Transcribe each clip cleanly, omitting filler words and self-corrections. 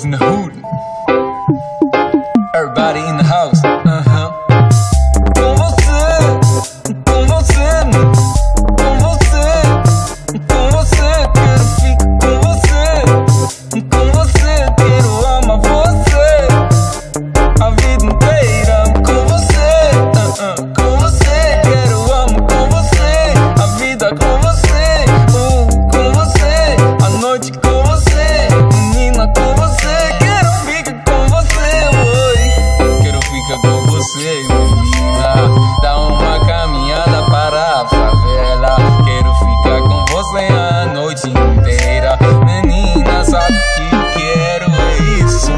boys in the hood. Everybody in the house. Com você, com você, com você, com você, quero ficar com você, com você, quero amar você a vida inteira. Com você, com você, quero amar com você a vida com você, com você, a noite com você, menina com você, quero ficar com você, oi, quero ficar com você, menina. Dá uma caminhada para a favela, quero ficar com você a noite inteira, menina, sabe que quero é isso.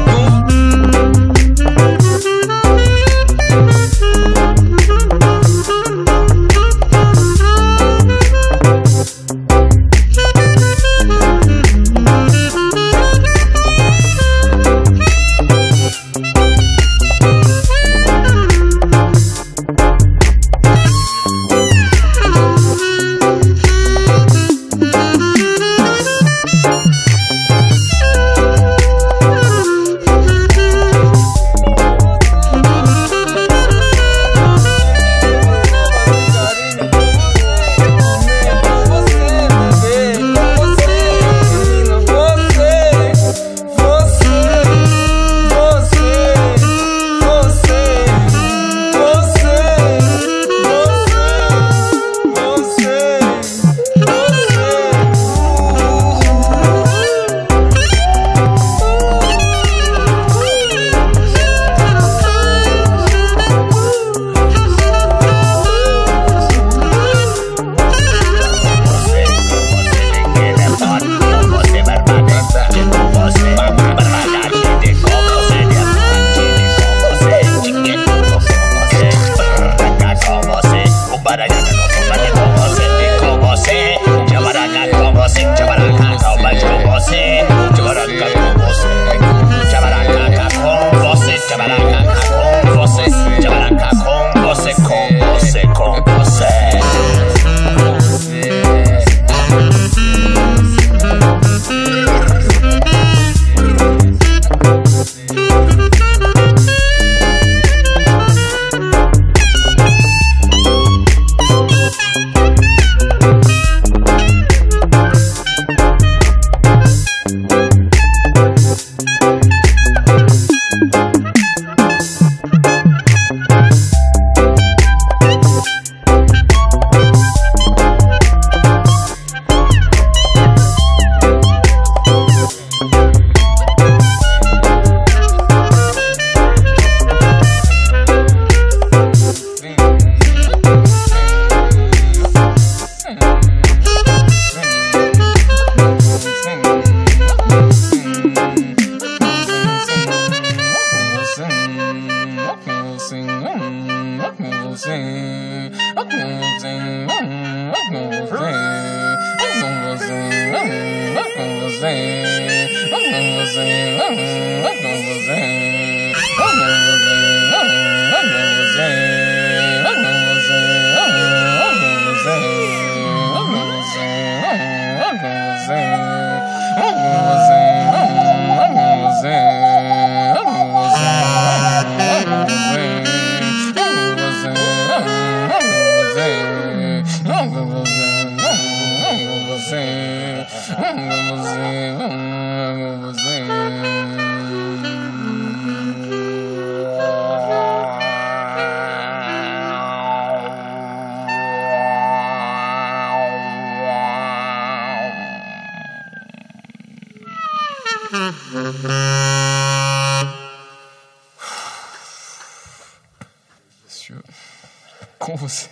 Com você.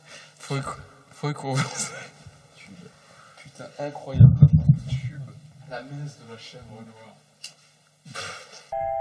Foi com você. Putain, incroyable. Tube. La messe de la chèvre noire.